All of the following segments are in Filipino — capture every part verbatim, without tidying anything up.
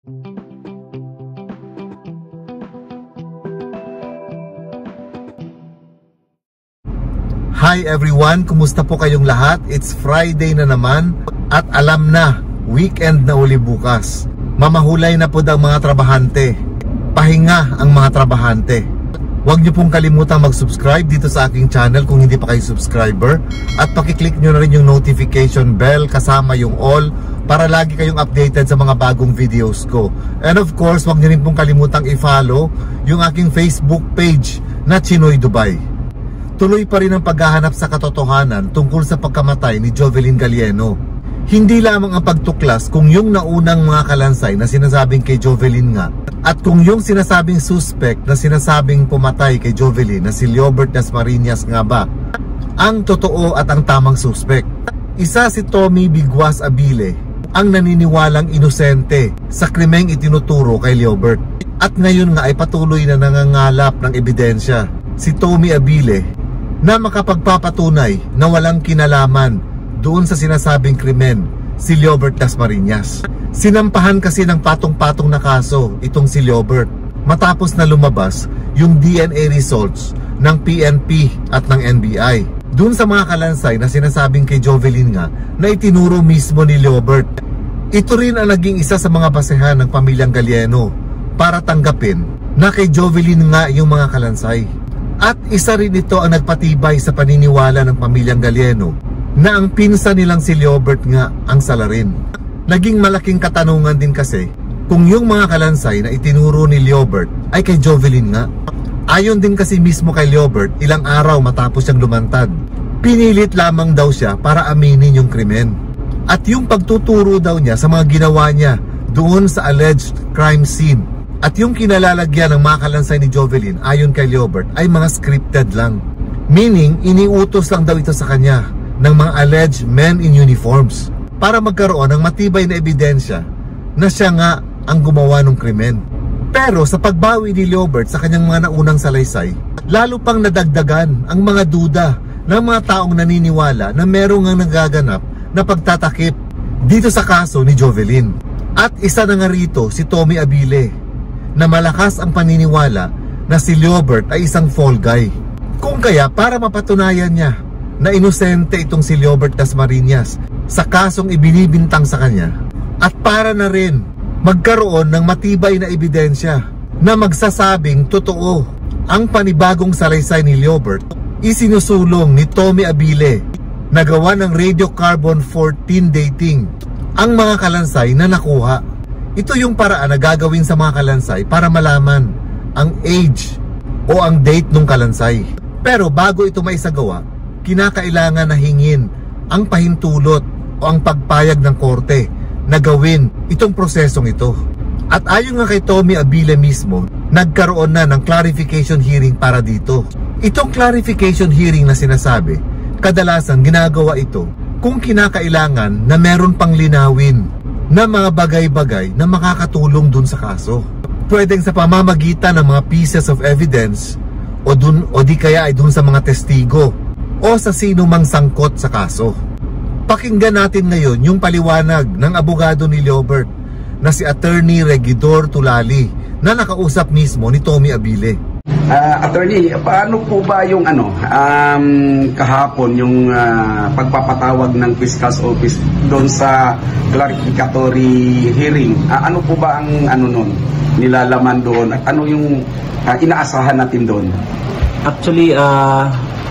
Hi everyone! Kumusta po kayong lahat? It's Friday na naman at alam na, weekend na uli bukas. Mamahulay na po ang mga trabahante. Pahinga ang mga trabahante. Huwag niyo pong kalimutang mag-subscribe dito sa aking channel kung hindi pa kayo subscriber. At pakiclick niyo na rin yung notification bell kasama yung all para lagi kayong updated sa mga bagong videos ko. And of course, huwag niyo rin pong kalimutang i-follow yung aking Facebook page na Chinoy Dubai. Tuloy pa rin ang paghahanap sa katotohanan tungkol sa pagkamatay ni Jovelyn Galieno. Hindi lamang ang pagtuklas kung yung naunang mga kalansay na sinasabing kay Jovelyn nga at kung yung sinasabing suspect na sinasabing pumatay kay Jovelyn na si Leobert Dasmariñas nga ba ang totoo at ang tamang suspect. Isa si Tommy Biguas Abile ang naniniwalang inosente sa krimeng itinuturo kay Leobert. At ngayon nga ay patuloy na nangangalap ng ebidensya si Tommy Abile na makapagpapatunay na walang kinalaman doon sa sinasabing krimen si Leobert Dasmariñas. Sinampahan kasi ng patong-patong na kaso itong si Leobert matapos na lumabas yung D N A results ng P N P at ng N B I doon sa mga kalansay na sinasabing kay Jovelyn nga na itinuro mismo ni Leobert. Ito rin ang naging isa sa mga basehan ng pamilyang Galieno para tanggapin na kay Jovelyn nga yung mga kalansay. At isa rin ito ang nagpatibay sa paniniwala ng pamilyang Galieno na ang pinsa nilang si Leobert nga ang salarin. Naging malaking katanungan din kasi kung yung mga kalansay na itinuro ni Leobert ay kay Jovelyn nga. Ayon din kasi mismo kay Leobert ilang araw matapos siyang lumantad. Pinilit lamang daw siya para aminin yung krimen. At yung pagtuturo daw niya sa mga ginawa niya doon sa alleged crime scene at yung kinalalagyan ng mga kalansay ni Jovelyn ayon kay Leobert ay mga scripted lang. Meaning, iniutos lang daw ito sa kanya ng mga alleged men in uniforms para magkaroon ng matibay na ebidensya na siya nga ang gumawa ng krimen. Pero sa pagbawi ni Leobert sa kanyang mga naunang salaysay, lalo pang nadagdagan ang mga duda ng mga taong naniniwala na merong ang nagaganap na pagtatakip dito sa kaso ni Jovelyn. At isa na nga rito si Tommy Abile na malakas ang paniniwala na si Leobert ay isang fall guy. Kung kaya para mapatunayan niya na inosente itong si Leobert Dasmariñas sa kasong ibinibintang sa kanya at para na rin magkaroon ng matibay na ebidensya na magsasabing totoo ang panibagong salaysay ni Leobert, isinusulong ni Tommy Abile na gawa ng radiocarbon fourteen dating ang mga kalansay na nakuha. Ito yung paraan na gagawin sa mga kalansay para malaman ang age o ang date ng kalansay. Pero bago ito maisagawa, kinakailangan na hingin ang pahintulot o ang pagpayag ng korte na gawin itong prosesong ito. At ayon nga kay Tommy Abile mismo, nagkaroon na ng clarification hearing para dito. Itong clarification hearing na sinasabi, kadalasan ginagawa ito kung kinakailangan na meron pang linawin na mga bagay-bagay na makakatulong dun sa kaso. Pwedeng sa pamamagitan ng mga pieces of evidence o, dun, o di kaya ay dun sa mga testigo o sa sino mang sangkot sa kaso. Pakinggan natin ngayon yung paliwanag ng abogado ni Leobert na si Attorney Regidor Tulali na nakausap mismo ni Tommy Abile. Uh, attorney, paano po ba yung ano um, kahapon yung uh, pagpapatawag ng Fiscal's Office doon sa clarificatory hearing? Uh, ano po ba ang ano nun nilalaman doon at ano yung uh, inaasahan natin doon? Actually, uh,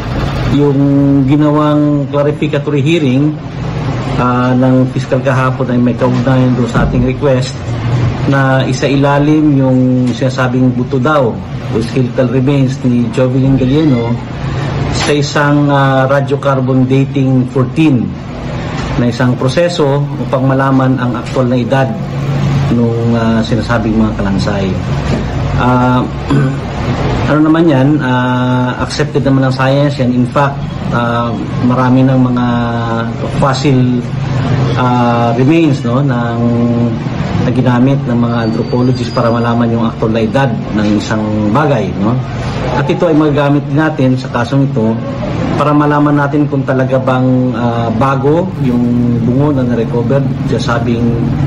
yung ginawang clarificatory hearing uh, ng fiscal kahapon ay may kaugnayan doon sa ating request na isa ilalim yung sinasabing buto daw o skeletal remains ni Jovelyn Galieno sa isang uh, radiocarbon dating fourteen na isang proseso upang malaman ang aktual na edad nung uh, sinasabing mga kalansay. Uh, ano naman yan, uh, accepted naman ng science yan. In fact, uh, marami ng mga fossil uh, remains no, ng na ginamit ng mga anthropologists para malaman yung actual na edad ng isang bagay, no? At ito ay magagamit din natin sa kasong ito para malaman natin kung talaga bang uh, bago yung bungo na na-recover, sabing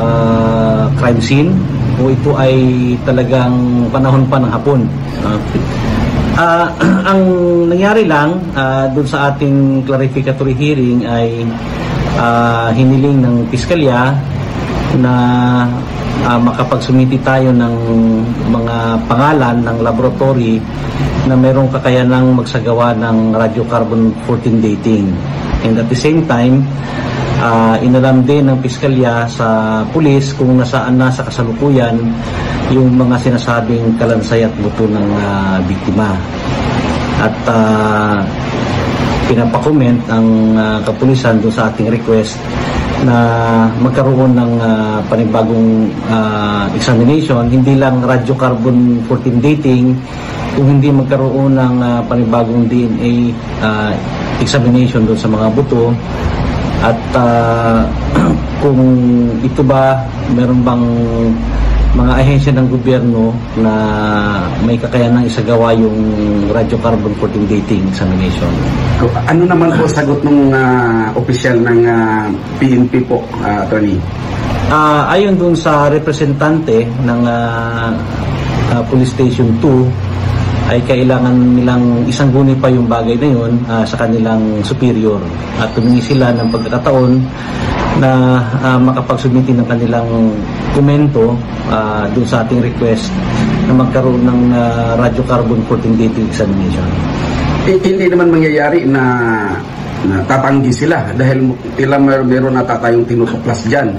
uh, crime scene o ito ay talagang panahon pa ng hapon. Uh, uh, ang nangyari lang uh, doon sa ating clarificatory hearing ay uh, hiniling ng piskalya na uh, makapagsumiti tayo ng mga pangalan ng laboratory na mayroong kakayanang magsagawa ng radiocarbon fourteen dating. And at the same time, uh, inalam din ng piskalya sa pulis kung nasaan na sa kasalukuyan yung mga sinasabing kalansay at buto ng uh, biktima. At uh, pinapakomment ang uh, kapulisan doon sa ating request na magkaroon ng uh, panibagong uh, examination, hindi lang radiocarbon fourteen dating, kung hindi magkaroon ng uh, panibagong D N A uh, examination doon sa mga buto, at uh, kung ito ba meron bang mga ahensya ng gobyerno na may kakayanang isagawa yung radiocarbon fourteen dating examination. Ano naman po sagot ng uh, opisyal ng uh, P N P po, uh, Attorney? Uh, ayon dun sa representante ng uh, uh, Police Station two, ay kailangan nilang isangguni pa yung bagay na yun uh, sa kanilang superior. At tumingi sila ng pagkakataon na uh, makapagsubmiti ng kanilang komento uh, dun sa ating request na magkaroon ng uh, radiocarbon fourteen dating examination. Eh, hindi naman mangyayari na, na tatanggi sila dahil ilang mer meron na tayong tinutuklas dyan.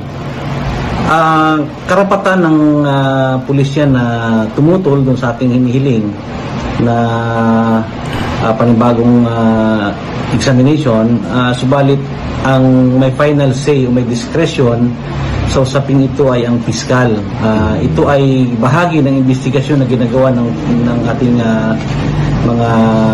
Uh, karapatan ng uh, pulisya na tumutol dun sa ating hinihiling na uh, panibagong uh, examination, uh, subalit ang may final say o may discretion sa usaping ito ay ang piskal. Uh, ito ay bahagi ng investigasyon na ginagawa ng, ng ating uh, mga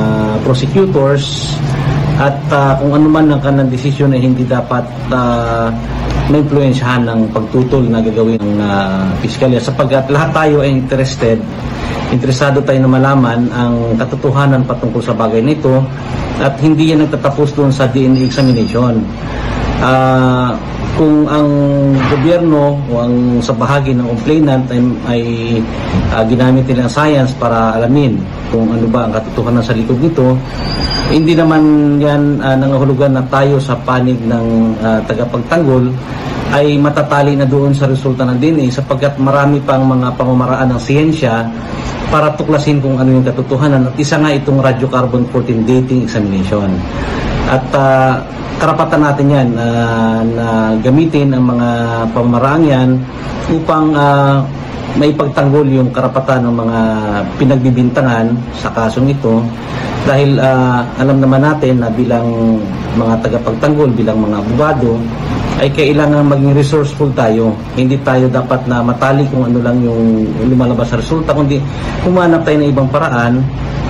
prosecutors, at uh, kung ano man ang kanang desisyon ay hindi dapat uh, na-influensyahan ng pagtutol na gagawin ng uh, piskalya, sapagkat lahat tayo ay interested interesado tayo na malaman ang katotohanan patungkol sa bagay nito, at hindi yan nagtatapos doon sa D N A examination. Uh, kung ang gobyerno o ang sa bahagi ng complainant ay, ay uh, ginamit nilang science para alamin kung ano ba ang katotohanan sa likod nito, hindi naman yan uh, nangahulugan na tayo sa panig ng uh, tagapagtanggol ay matatali na doon sa resulta ng D N A, sapagkat marami pang mga pamamaraan ng siyensya para tuklasin kung ano yung katotohanan, at isa nga itong radiocarbon fourteen dating examination. At uh, karapatan natin yan uh, na gamitin ang mga pamamaraang yan upang uh, may pagtanggol yung karapatan ng mga pinagbibintangan sa kasong ito, dahil uh, alam naman natin na bilang mga tagapagtanggol, bilang mga abogado, ay kailangan maging resourceful tayo. Hindi tayo dapat na matali kung ano lang yung lumalabas sa resulta, kundi humanap tayo ng ibang paraan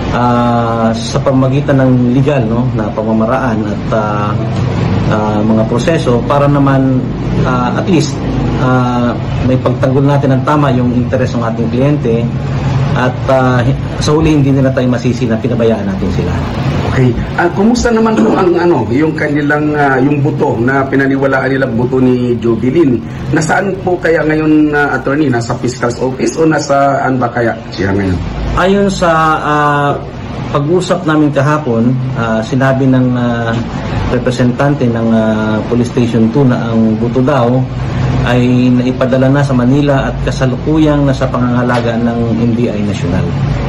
uh, sa pamagitan ng legal, no, na pamamaraan at uh, uh, mga proseso para naman uh, at least uh, may pagtanggol natin ng tama yung interes ng ating kliyente, at uh, sa huli hindi nila tayo masisi na pinabayaan natin sila. Okay. Uh, kumusta naman po ang ano, yung kanilang uh, yung buto na pinaniwalaan nila, buto ni Jovelyn? Nasaan po kaya ngayon, uh, attorney? Nasa fiscal's office o nasaan ba kaya siya ngayon? Ayon sa uh, pag-usap namin kahapon, uh, sinabi ng uh, representante ng uh, Police Station two na ang buto daw ay naipadala na sa Manila at kasalukuyang nasa pangangalaga ng N B I National.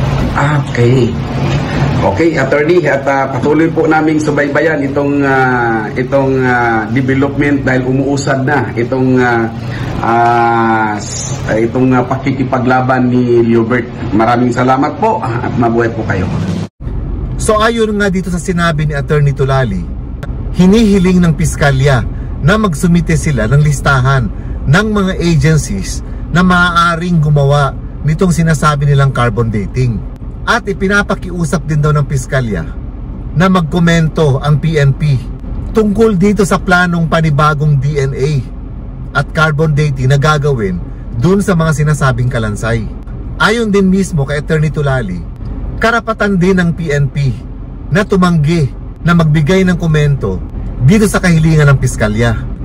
Okay. Okay, attorney, at uh, patuloy po naming subaybayan itong uh, itong uh, development dahil umuusad na itong uh, uh, itong uh, pakikipaglaban ni Liobert. Maraming salamat po at mabuhay po kayo. So ayon nga dito sa sinabi ni Attorney Tulali, hinihiling ng piskalya na magsumite sila ng listahan ng mga agencies na maaaring gumawa nitong sinasabi nilang carbon dating. At ipinapakiusap din daw ng piskalya na magkomento ang P N P tungkol dito sa planong panibagong D N A at carbon dating na gagawin dun sa mga sinasabing kalansay. Ayon din mismo kay Attorney Tulali, karapatan din ng P N P na tumanggi na magbigay ng komento dito sa kahilingan ng piskalya.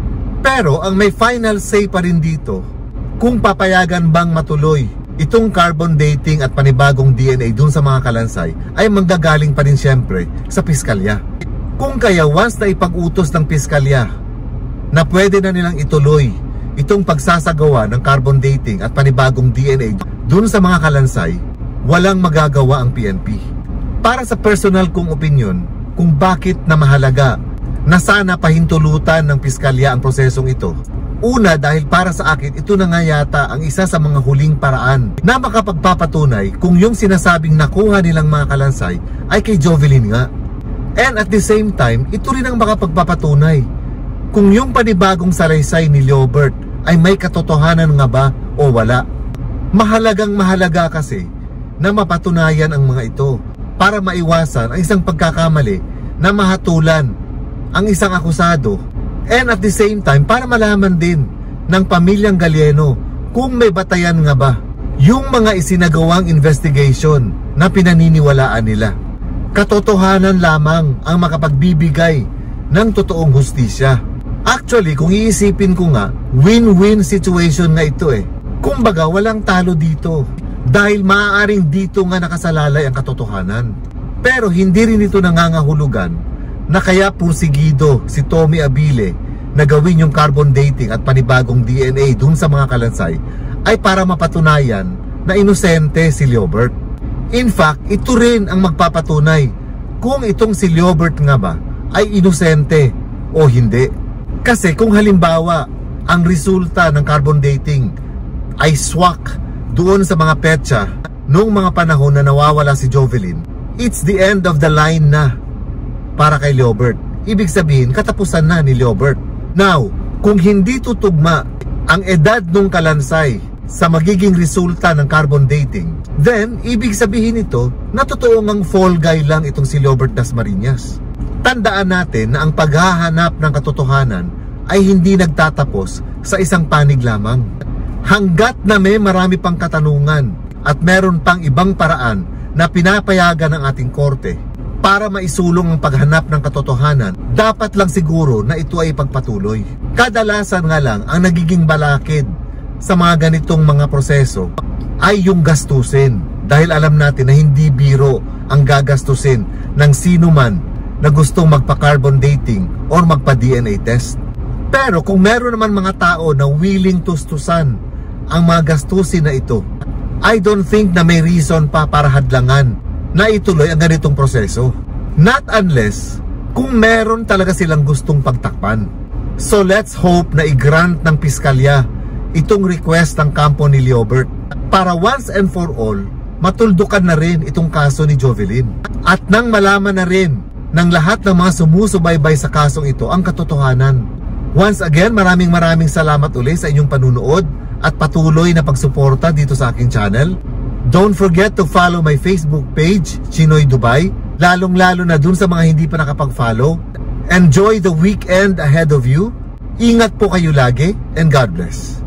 Pero ang may final say pa rin dito, kung papayagan bang matuloy itong carbon dating at panibagong D N A dun sa mga kalansay, ay manggagaling pa rin siyempre sa piskalya. Kung kaya once na ipag-utos ng piskalya na pwede na nilang ituloy itong pagsasagawa ng carbon dating at panibagong D N A dun sa mga kalansay, walang magagawa ang P N P. Para sa personal kong opinion, kung bakit na mahalaga na sana pahintulutan ng piskalya ang prosesong ito. Una, dahil para sa akin, ito na nga yata ang isa sa mga huling paraan na makapagpapatunay kung yung sinasabing nakuha nilang mga kalansay ay kay Jovelyn nga. And at the same time, ito rin ang makapagpapatunay kung yung panibagong salaysay ni Leobert ay may katotohanan nga ba o wala. Mahalagang mahalaga kasi na mapatunayan ang mga ito para maiwasan ang isang pagkakamali na mahatulan ang isang akusado, and at the same time para malaman din ng pamilyang Galieno kung may batayan nga ba yung mga isinagawang investigation na pinaniniwalaan nila. Katotohanan lamang ang makapagbibigay ng totoong hustisya. Actually, kung iisipin ko nga, win-win situation nga ito eh. Kumbaga, walang talo dito dahil maaaring dito nga nakasalalay ang katotohanan. Pero hindi rin ito nangangahulugan na kaya pursigido si Tommy Abile na gawin yung carbon dating at panibagong D N A dun sa mga kalansay ay para mapatunayan na inosente si Leobert. In fact, ito rin ang magpapatunay kung itong si Leobert nga ba ay inosente o hindi. Kasi kung halimbawa ang resulta ng carbon dating ay swak doon sa mga petsa noong mga panahon na nawawala si Jovelyn, it's the end of the line na para kay Leobert. Ibig sabihin, katapusan na ni Leobert. Now, kung hindi tutugma ang edad ng kalansay sa magiging resulta ng carbon dating, then, ibig sabihin ito na totoo ngang fall guy lang itong si Leobert Dasmariñas. Tandaan natin na ang paghahanap ng katotohanan ay hindi nagtatapos sa isang panig lamang. Hanggat na may marami pang katanungan at meron pang ibang paraan na pinapayagan ng ating korte para maisulong ang paghanap ng katotohanan, dapat lang siguro na ito ay pagpatuloy. Kadalasan nga lang ang nagiging balakid sa mga ganitong mga proseso ay yung gastusin. Dahil alam natin na hindi biro ang gagastusin ng sino man na gustong magpa-carbon dating or magpa-D N A test. Pero kung meron naman mga tao na willing tustusan ang mga gastusin na ito, I don't think na may reason pa para hadlangan na ituloy ang ganitong proseso. Not unless kung meron talaga silang gustong pagtakpan. So let's hope na i-grant ng piskalya itong request ng kampo ni Leobert para once and for all matuldukan na rin itong kaso ni Jovelyn. At nang malaman na rin ng lahat ng mga sumusubaybay sa kasong ito ang katotohanan. Once again, maraming maraming salamat ulit sa inyong panunood at patuloy na pagsuporta dito sa aking channel. Don't forget to follow my Facebook page, Chinoy Dubai, lalong-lalo na dun sa mga hindi pa nakapag-follow. Enjoy the weekend ahead of you. Ingat po kayo lagi and God bless.